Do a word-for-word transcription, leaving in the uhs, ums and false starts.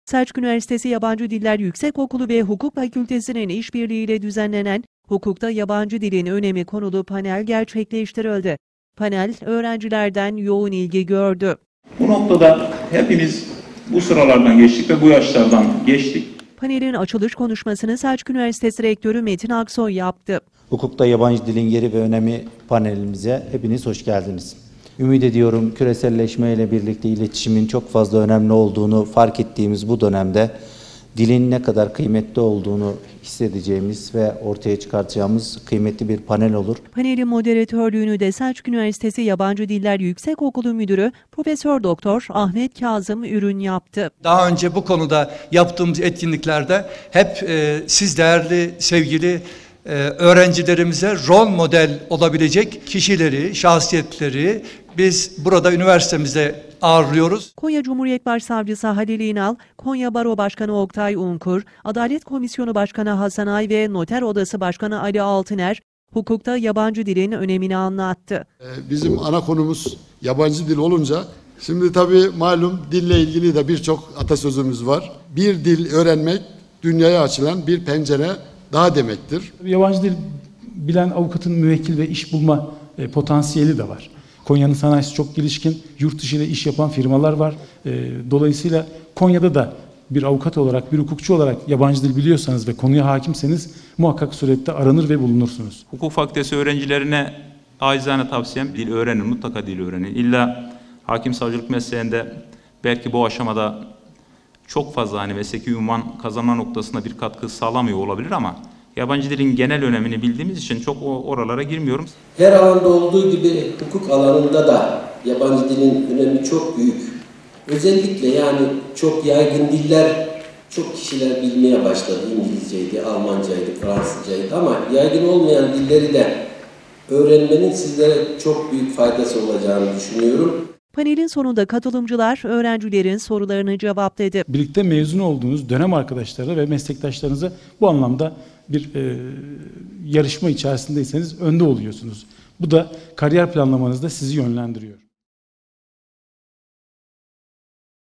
Selçuk Üniversitesi Yabancı Diller Yüksekokulu ve Hukuk Fakültesi'nin işbirliğiyle düzenlenen Hukukta Yabancı Dilin Önemi konulu panel gerçekleştirildi. Panel öğrencilerden yoğun ilgi gördü. Bu noktada hepimiz bu sıralardan geçtik ve bu yaşlardan geçtik. Panelin açılış konuşmasını Selçuk Üniversitesi Rektörü Metin Aksoy yaptı. Hukukta yabancı dilin yeri ve önemi panelimize hepiniz hoş geldiniz. Ümit ediyorum küreselleşme ile birlikte iletişimin çok fazla önemli olduğunu fark ettiğimiz bu dönemde dilin ne kadar kıymetli olduğunu hissedeceğimiz ve ortaya çıkartacağımız kıymetli bir panel olur. Panelin moderatörlüğünü de Selçuk Üniversitesi Yabancı Diller Yüksekokulu Müdürü Profesör Doktor Ahmet Kazım Ürün yaptı. Daha önce bu konuda yaptığımız etkinliklerde hep e, siz değerli, sevgili e, öğrencilerimize rol model olabilecek kişileri, şahsiyetleri biz burada üniversitemizde ağırlıyoruz. Konya Cumhuriyet Başsavcısı Halil İnal, Konya Baro Başkanı Oktay Unkur, Adalet Komisyonu Başkanı Hasan Ay ve Noter Odası Başkanı Ali Altıner, hukukta yabancı dilin önemini anlattı. Bizim ana konumuz yabancı dil olunca, şimdi tabii malum dille ilgili de birçok atasözümüz var. Bir dil öğrenmek dünyaya açılan bir pencere daha demektir. Yabancı dil bilen avukatın müvekkil ve iş bulma e, potansiyeli de var. Konya'nın sanayisi çok gelişkin, yurt dışı ile iş yapan firmalar var. E, dolayısıyla Konya'da da bir avukat olarak, bir hukukçu olarak yabancı dil biliyorsanız ve konuya hakimseniz muhakkak surette aranır ve bulunursunuz. Hukuk fakültesi öğrencilerine acizane tavsiyem dil öğrenin, mutlaka dil öğrenin. İlla hakim savcılık mesleğinde belki bu aşamada çok fazla hani mesleki ünvan kazanma noktasında bir katkı sağlamıyor olabilir ama yabancı dilin genel önemini bildiğimiz için çok oralara girmiyorum. Her alanda olduğu gibi hukuk alanında da yabancı dilin önemi çok büyük. Özellikle yani çok yaygın diller çok kişiler bilmeye başladı. İngilizceydi, Almancaydı, Fransızcaydı ama yaygın olmayan dilleri de öğrenmenin sizlere çok büyük faydası olacağını düşünüyorum. Panelin sonunda katılımcılar öğrencilerin sorularını cevapladı. Birlikte mezun olduğunuz dönem arkadaşları ve meslektaşlarınıza bu anlamda bir e, yarışma içerisindeyseniz önde oluyorsunuz. Bu da kariyer planlamanızda sizi yönlendiriyor.